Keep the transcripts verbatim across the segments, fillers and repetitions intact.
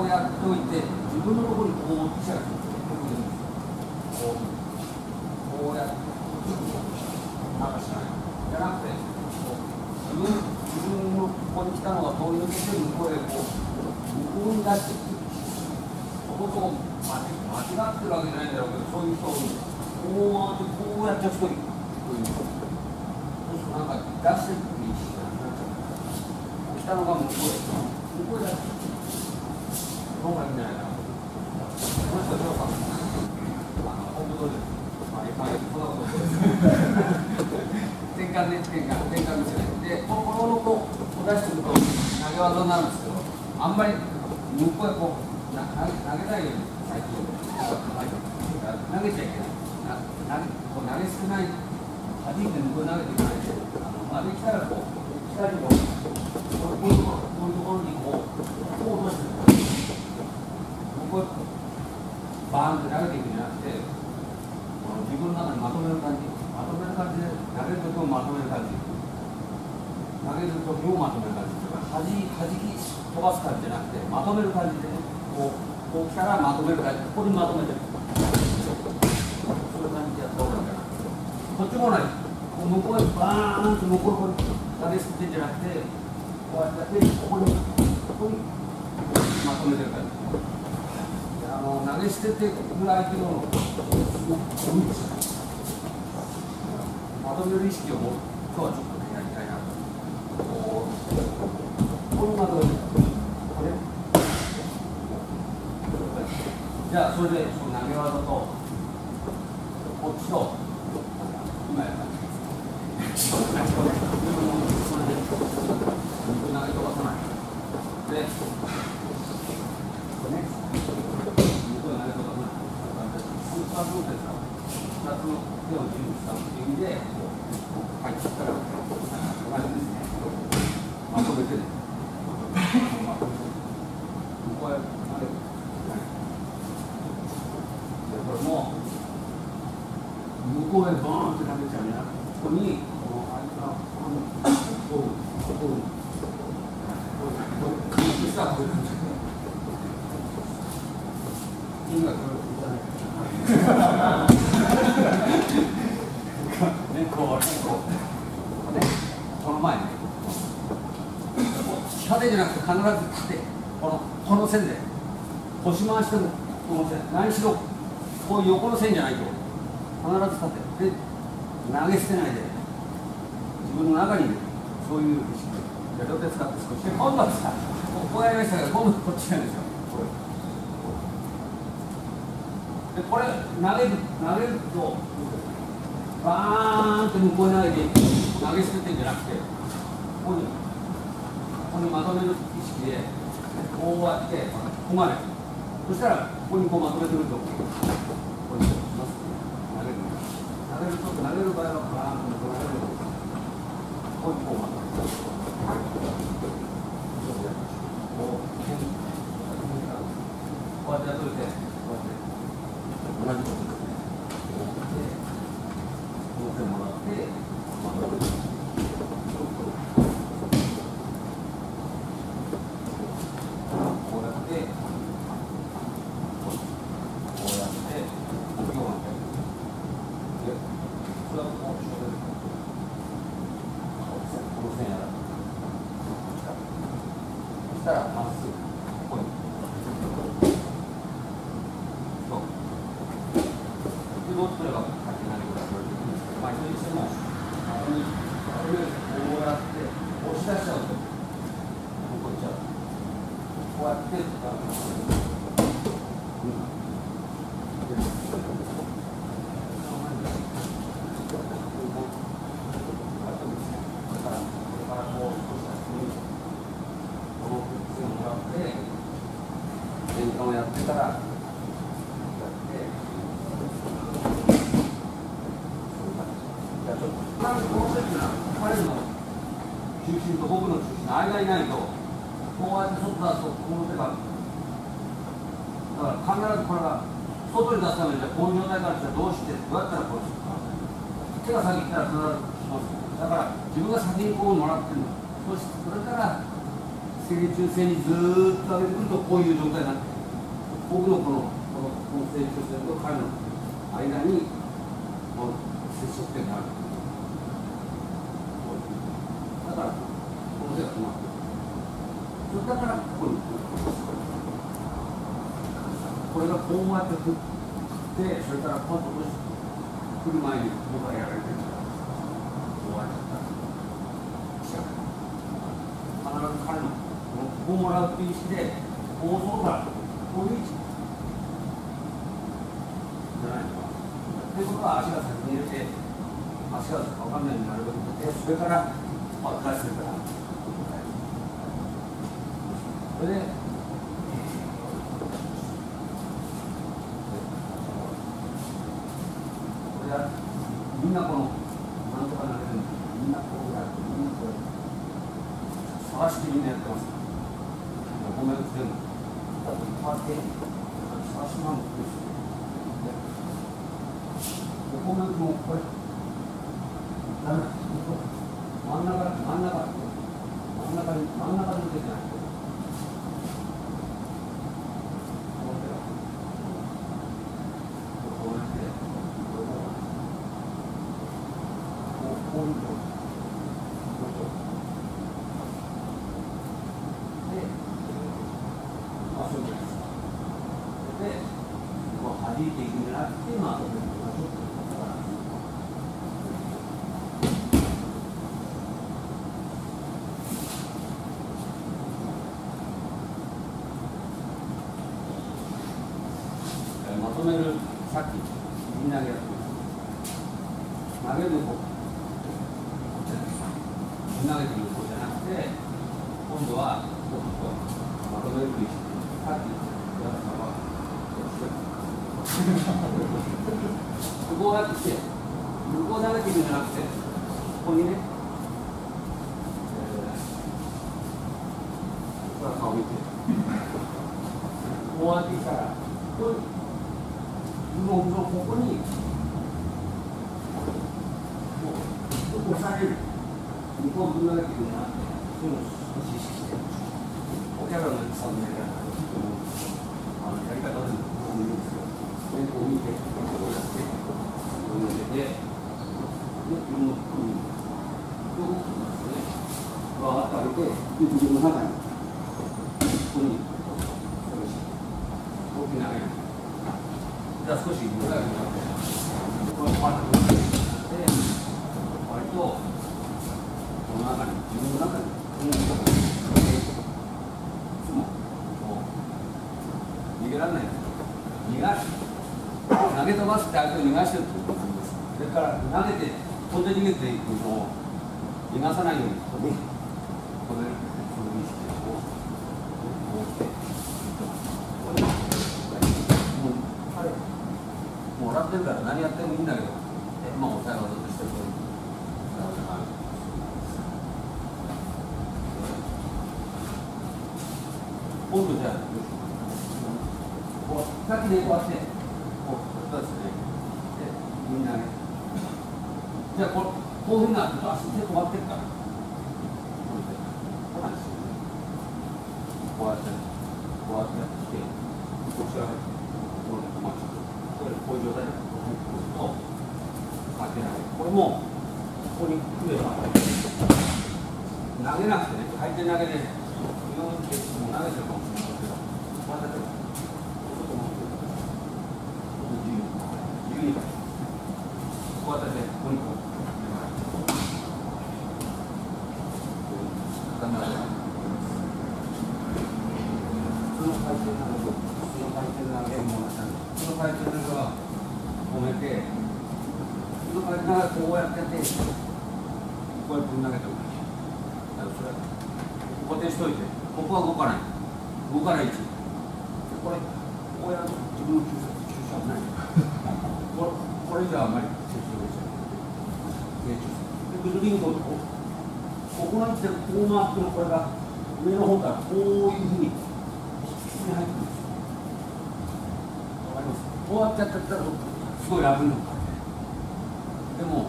こうやっておいて、自分のところにこう持ってきちゃう。こう、こうやって、なんかしない。じゃなくて、こう自分、自分のここに来たのが通り抜けて、向こうへこう、向こうに出していく。そこと、間違ってるわけじゃないんだろうけど、そういう人を、こう回って、こうやっちゃう人いる。そうすると、なんか出していく意識がなくなっちゃう。来たのが向こうへ。向こうへ出していく。の方がいいんじゃないかな。この人はどうかな。あの、本当に。まあ、いっぱい、そんなことです。転換ね、転換、転換ですよね。で、この、この子を出してると、投げ技になるんですけど、あんまり向こうへこう、な投げ投げないように、最近。投げちゃいけない。な投げこう投げ少ない。弾いて向こうに投げていかないで、あの、まあ、できたらこう、左にこう、こういうところ、こういうところにこう、こう落としてる。こうバーンって投げていくんじゃなくて、この自分の中にまとめる感じ、まとめる感じで投げるときもまとめる感じ、投げるときもまとめる感じ、はじはじき飛ばす感じじゃなくて、まとめる感じでね、こう、こう来たらまとめる感じ、ここにまとめてる。そういう感じでやった方がいいかな。こっちもない、こう向こうへバーンと向こうに投げ捨ててんじゃなくて、こうやってここに、ここにまとめてる感じ。あの投げ捨ててぐらい相手のすごいですね。まとめる意識をも今日はちょっとねやりたいなと。こうこのまとめるこれ。じゃあそれでその投げ技とこっちと今やったんです。それで投げ飛ばさない。でこれね。ふたつの手ですか、ふたつの手を準備したという意味で、はい、そしたら、同じですね、まとめてね、まとめて、こうやって、これも、向こうへバーンって投げちゃうね、ここに、この相手が、こう、こう、こう、こう、こう、したらこういう感じで、今これをいただいて。ね、こう、こう、ね、この前ね、縦じゃなくて必ず縦、この、この線で、腰回しても、この線、何しろ、こういう横の線じゃないと、必ず縦、で、投げ捨てないで、自分の中に、そういう意識で、両手使って少し、今度はさ、こうやりましたけど、今度はこっちなんですよ。でこれ投げる投げるとバーンって向こうに投げて投げ捨ててんじゃなくてここにここにまとめる意識でこうやってここまでそしたらここにこうまとめてるとここにします投げる投げると投げる場合はバーンと投げるとここにこうまとめるこうこうやってやっといてこうやって同じことですね。こう手もらって、まとめる。こうやって、こうやって、こうやって。で、これはこう一緒です。この線やら。そしたら、まっすぐ、ここに。どうすれば書けないことが取れてくるんですけど、まあ、いずれにしても、ここに、とりあえずこうやって、押し出しちゃうと、こういっちゃう。こうやって、転換をやってから、この時は彼の中心と僕の中心の間にいないと、こうやって外出すと、この手が、だから必ずこれが外に出すためには、こういう状態からしたらどうして、どうやったらこうするか、手が先に来たら必ずします。だから自分が先にこうもらってるの、そしてそれから正中線にずーっと上げてくるとこういう状態になって、僕のこのこのこの正中線と彼の間にこの接触点がある。だからこの手が止まってる。だからここにこれがこうやって振って、それからパッと振る前に僕はやられてるから終わっちゃった。必ず彼のこうもらうっていう意識で、こうそうだ、こういう位置じゃないのか。ということは、足が先に入れて、足が分かんないようになるべく振って、それから返すから。それで、これはみんなこの、なんとかなれるんだ。みんなこうやって、みんなこうやって。探してみんなやってます。ごめんなさい。パーティー、探しなんです。ごめんもこれ、ダメだ。真ん中、真ん中、真ん中に、真ん中に出てない。こうやって、こういう。弾いていくんじゃなくて、まあ、まとめる、さっきみんなでやってます。投げる方、投げてる方じゃなくて、今度はまとめる意識、さっきやったのは、こうやってきて、向こう投げていくんじゃなくて、ここにね、えー、ここから顔見て、こうやってきたら、ここに、もうここに、もう押される、向こうぶん投げていくんじゃなくて、そういうのを少し意識して、おキャラのさんのやり方がちょっと思うんですけど、あのやり方でもこう見るんですけど。こう見て、こうやって、こう入れて、で、自分の服に、こう動くんですよね。わーっと上げて、自分の中に、ここに、少し、大きな上げる。じゃあ少し、長くなって、これをパッと入れて、割と、この中に、自分の中に、このところに、いつも、こう、逃げられないんですよ。逃がす。投げ飛ばすって相手を逃がしてるってことなんです。それから投げて飛んで逃げていくのを逃がさないようにここにこれこの意識でこうこうしてこれもう彼もらってるから何やってもいいんだけどまあ抑え技としてこういう今度じゃあこうさっきねこうやってそうですね。で、みんなね。じゃあこ、こういうふうになると足手止まってるから。こうやって。こうなんですよね。こうやって、こうやってやってきて、こっちが入って、これ止まっちゃう。これこういう状態でこう入ってくると、かけない。これも、ここに来れば、投げなくてね、回転投げで、今のケースも投げてるかもしれないけど、こうやって、こうやってね、ここにこう。普通の回転なので、普通の回転なので、もう普通の回転なのは止めて、普通の回転なのはこうやってやって、こうやって投げておく。それ固定しといて、ここは動かない。動かない位置。これ、こうやると自分の急所、急所はない。これ、これじゃあまり接触できちゃう。で、グルリングをこここの位置でこう回ってるこれが上の方からこういうふうに引きに入ってくるんですよ。わかります？こうやってやったらすごい楽になる。でも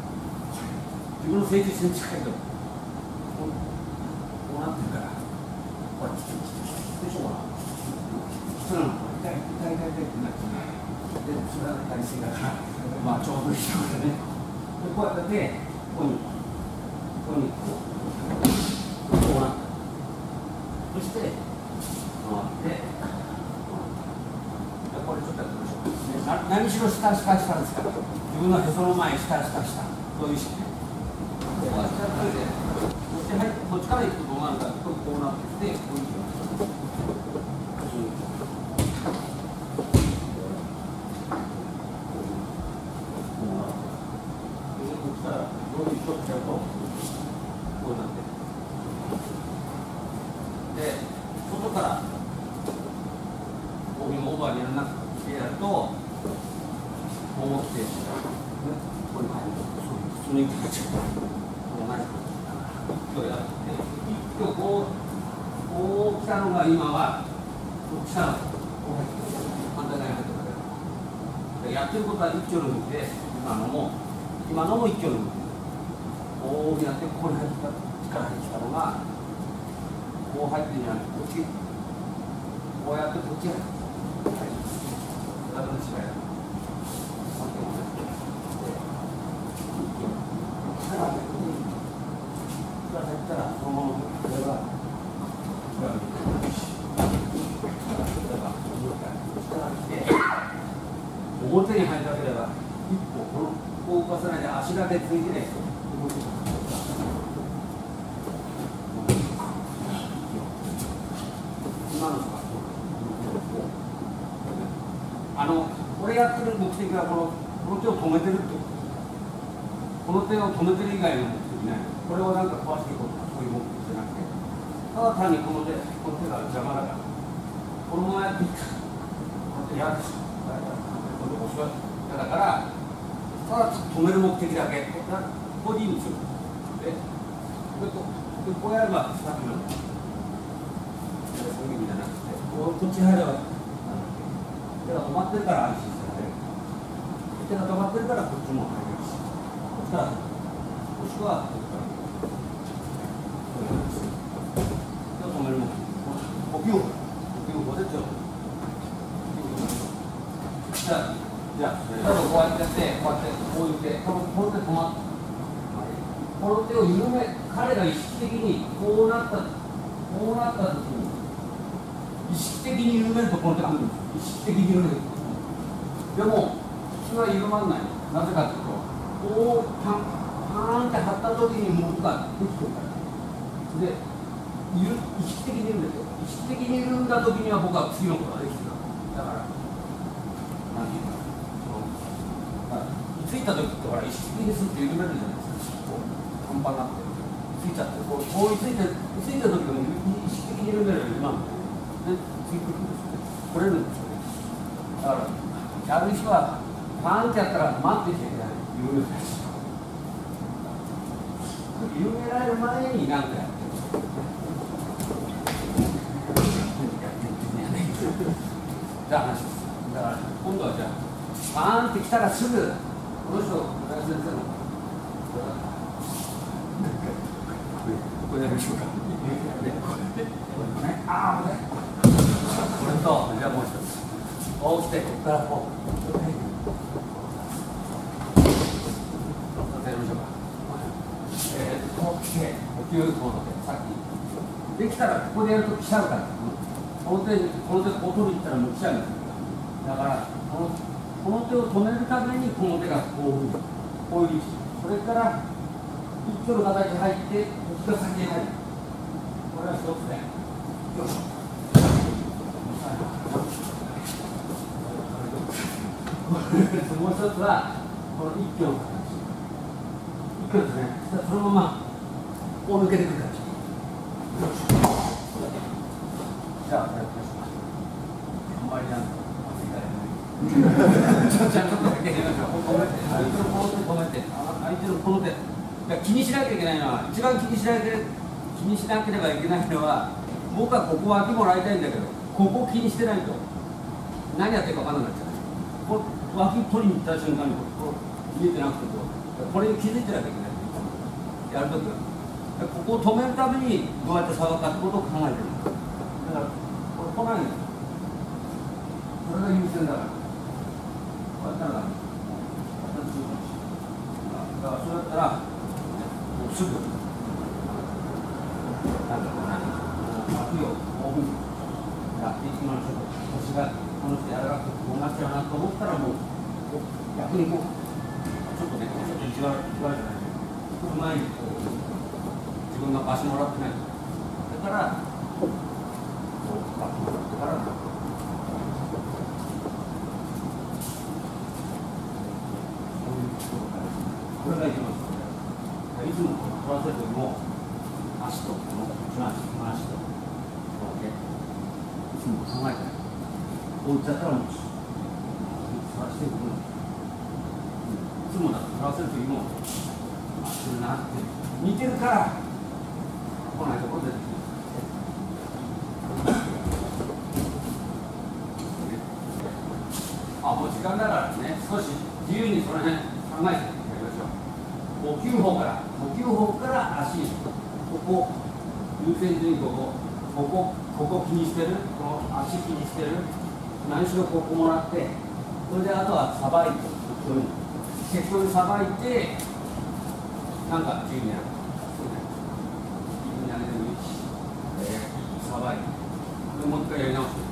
自分の成長に近いとこう、こうなってるからこうやってきて、でしょうがない。それなの、痛い、痛い、痛い、痛いってなって、でもそれは体勢だから、まあちょうどいいところでね。で、こうやって、ここに、ここに、こう、こうなった。そして、回って、これちょっとやってみましょう。な何しろ下、下、下ですから。自分のへその前、下、下、下。そういう意識で。で、こうやってやって、そして入って、こっちから行くとどうなるかというと、こうなってきて、こういうふうに。で、外から帯もオーバーにやらなくてやると、こう来て、ここに入ると、そういう普通に形が同じことやって、一挙こう、こう来たのが今は、こう来たのが、こう入って、反対側に入ってくる。やってることは一挙の向きで、今のも、今のも一挙の向き。こうやって、ここに入ってきた、力入ってきたのが、こう入ってるんじゃなくて、こっち、こうやってこっちが入ってくる。はい。だから違いだ。表に入りたければ、一歩、この、こう動かさないで足だけついてね。今のとか、あの、これやってる目的はこの、この手を止めてるってこと。この手を止めてる以外の目的ない。これをなんか壊していこうとか、そういう目的じゃなくて、ただ単にこの手、この手が邪魔だから、このままやっていった。この手嫌でしょ。だから、ただ止める目的だけ。ここでいいんですよ。で、こうやれば、さっきの、そういう意味じゃなくて、こっち入れば、手が止まってるから安心してられる。手が止まってるからこっちも入れるし。そしたら、もしくは、ここから。手を止める目的。呼吸法。呼吸法で手を止める。じゃあ、じゃあ、ただこうやってやって、こうやって、こういう手、このこの手止まって、この手を緩め、彼が意識的にこうなった、こうなったときに、意識的に緩めるとこの手が来るんです。意識的に緩める。でも、普通は緩まらない。なぜかというと、こう、パン、パーンって張ったときに僕ができてるから。で、意識的に緩めるんですよ。意識的に緩んだときには僕は次のことができてる。だから、なんていうか。ついた時ってほら意識的にするって緩めるじゃないですか。こうパンパンになってついちゃってこうこうついてついた時でも意識的に緩めるより今のでついてくるんですよね。取れるんですよね。だからやる人はパンってやったら待ってきていけない緩めるです。緩められる前に何かやってる。じゃあ話です。だから今度はじゃあパーンってきたらすぐこの人、村井先生の。これやりましょうか。ああ、これ。これと、じゃあもう一つ。こうして、ここからこう。させましょうか。えー、こう来て、呼吸こうの手、さっき。できたら、ここでやると来ちゃうから。この手、この手、こう取りに行ったらもう来ちゃうんです。だから、この。この手を止めるためにこの手がこういうこういう位置、それから一挙の形に入ってこっちが先に入る。これは一つね。よいしょ。もう一つはこの一挙の形。一挙ですね。そのままこう抜けてくる形。じゃあやってみましょう。あんまりなんか。ちょっとだけ止めて、相手のこの手止めて、相手のこの手、気にしなきゃいけないのは、一番気にしなきゃ気にしなければいけないのは、僕はここ脇もらいたいんだけど、ここを気にしてないと、何やってるか分からなくなっちゃう。こう脇取りに行った瞬間に、こう見えてなくてこう、これに気づいてなきゃいけない。やるときは。ここを止めるために、どうやって触るかってことを考えてる。 だからこれ来ないんですよ。これが優先だからこうやったらダメ。だからそうやったらもうすぐなんだろうな脇をこういうふうにやっていきましょう。腰がこの人やらなくてこうなっちゃうなと思ったらもう逆にこうちょっとねちょっと意地悪意地悪じゃないけど前にこう自分が場所もらってないだからこうバッともらってからこれがいきます。いつも取らせるよりも足とこの内足、足とこうね、いつも考えてない。こういっちゃったらもうそらしていくの。いつもだと取らせる時もあするなって似てるから来ないところで。あ、もう時間だからね、少し自由にその辺考えてやりましょう。呼吸法から、呼吸法から足、ここ、優先順位ここ、ここ、ここ気にしてる、この足気にしてる、何しろここもらって、それであとはさばいて、適当にさばいて、なんか自由にやる。自分にあげてもいいし、えー、さばいて、でもう一回やり直して。